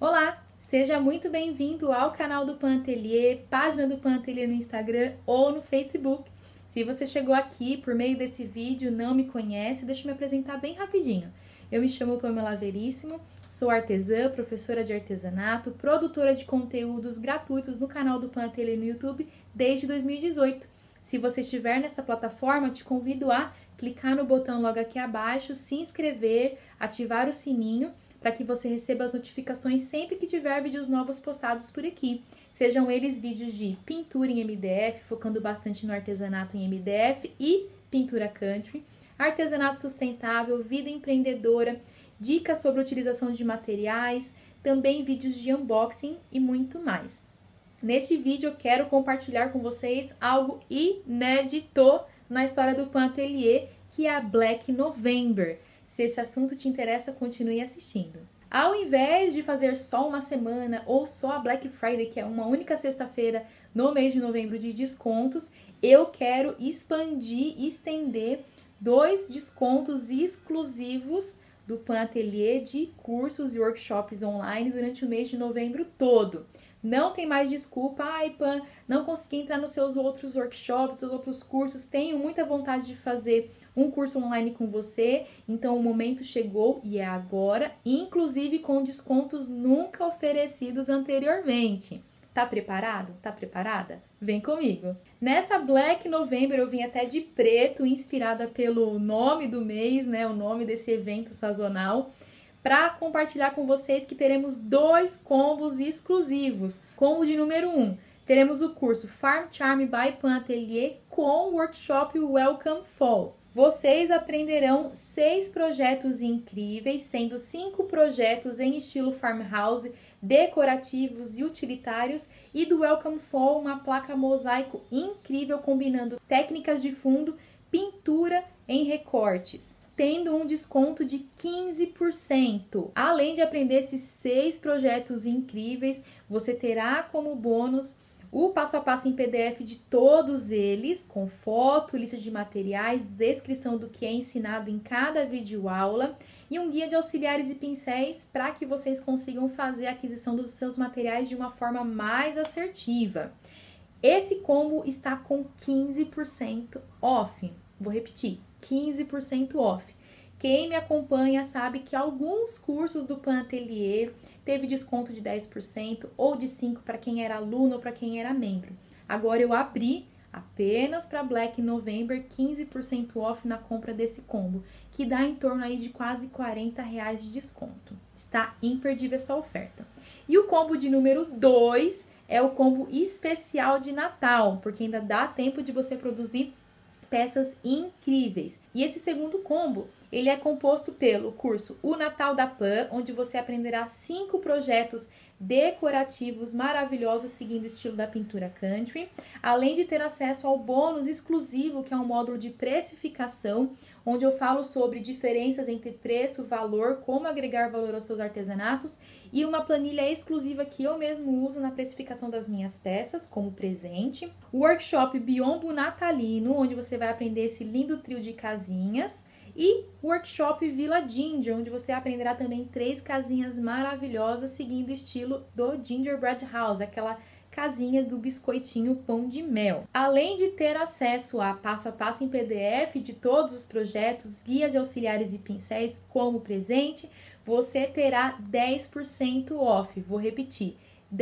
Olá, seja muito bem-vindo ao canal do Pan Atelier, página do Pan Atelier no Instagram ou no Facebook. Se você chegou aqui por meio desse vídeo e não me conhece, deixa eu me apresentar bem rapidinho. Eu me chamo Pamela Veríssimo, sou artesã, professora de artesanato, produtora de conteúdos gratuitos no canal do Pan Atelier no YouTube desde 2018. Se você estiver nessa plataforma, te convido a clicar no botão logo aqui abaixo, se inscrever, ativar o sininho, para que você receba as notificações sempre que tiver vídeos novos postados por aqui. Sejam eles vídeos de pintura em MDF, focando bastante no artesanato em MDF e pintura country, artesanato sustentável, vida empreendedora, dicas sobre utilização de materiais, também vídeos de unboxing e muito mais. Neste vídeo eu quero compartilhar com vocês algo inédito na história do Pan Atelier, que é a Black November. Se esse assunto te interessa, continue assistindo. Ao invés de fazer só uma semana ou só a Black Friday, que é uma única sexta-feira no mês de novembro de descontos, eu quero expandir e estender 2 descontos exclusivos do Pan Atelier de cursos e workshops online durante o mês de novembro todo. Não tem mais desculpa, ai Pan, não consegui entrar nos seus outros workshops, seus outros cursos, tenho muita vontade de fazer um curso online com você, então o momento chegou e é agora, inclusive com descontos nunca oferecidos anteriormente. Tá preparado? Tá preparada? Vem comigo! Nessa Black November eu vim até de preto, inspirada pelo nome do mês, né, o nome desse evento sazonal, para compartilhar com vocês que teremos 2 combos exclusivos. Combo de número 1, teremos o curso Farm Charm by Pan Atelier com o workshop Welcome Fall. Vocês aprenderão 6 projetos incríveis, sendo 5 projetos em estilo farmhouse, decorativos e utilitários, e do Welcome Fall uma placa mosaico incrível combinando técnicas de fundo, pintura em recortes, tendo um desconto de 15%. Além de aprender esses 6 projetos incríveis, você terá como bônus o passo a passo em PDF de todos eles, com foto, lista de materiais, descrição do que é ensinado em cada videoaula e um guia de auxiliares e pincéis para que vocês consigam fazer a aquisição dos seus materiais de uma forma mais assertiva. Esse combo está com 15% off. Vou repetir, 15% off. Quem me acompanha sabe que alguns cursos do Pan Atelier teve desconto de 10% ou de 5% para quem era aluno ou para quem era membro. Agora eu abri apenas para Black November 15% off na compra desse combo, que dá em torno aí de quase R$40 de desconto. Está imperdível essa oferta. E o combo de número 2 é o combo especial de Natal, porque ainda dá tempo de você produzir peças incríveis. E esse segundo combo, ele é composto pelo curso O Natal da Pan, onde você aprenderá 5 projetos decorativos maravilhosos seguindo o estilo da pintura country, além de ter acesso ao bônus exclusivo, que é um módulo de precificação, onde eu falo sobre diferenças entre preço, valor, como agregar valor aos seus artesanatos, e uma planilha exclusiva que eu mesmo uso na precificação das minhas peças, como presente. O workshop Biombo Natalino, onde você vai aprender esse lindo trio de casinhas, e o workshop Vila Ginger, onde você aprenderá também 3 casinhas maravilhosas seguindo o estilo do Gingerbread House, aquela casinha do biscoitinho pão de mel. Além de ter acesso a passo em PDF de todos os projetos, guia de auxiliares e pincéis como presente, você terá 10% off. Vou repetir,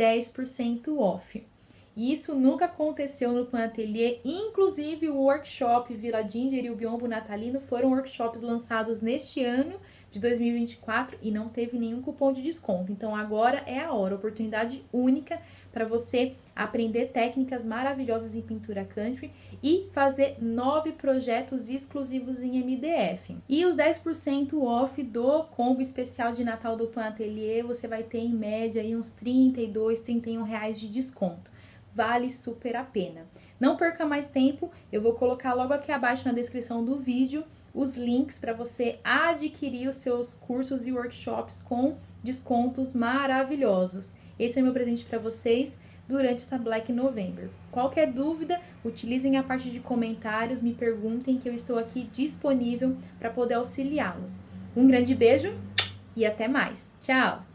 10% off. Isso nunca aconteceu no Pan Atelier, inclusive o workshop Vila Ginger e o Biombo Natalino foram workshops lançados neste ano de 2024 e não teve nenhum cupom de desconto. Então agora é a hora, oportunidade única para você aprender técnicas maravilhosas em pintura country e fazer 9 projetos exclusivos em MDF. E os 10% off do combo especial de Natal do Pan Atelier, você vai ter em média aí uns R$32, R$31 de desconto. Vale super a pena. Não perca mais tempo, eu vou colocar logo aqui abaixo na descrição do vídeo os links para você adquirir os seus cursos e workshops com descontos maravilhosos. Esse é meu presente para vocês durante essa Black November. Qualquer dúvida, utilizem a parte de comentários, me perguntem que eu estou aqui disponível para poder auxiliá-los. Um grande beijo e até mais. Tchau!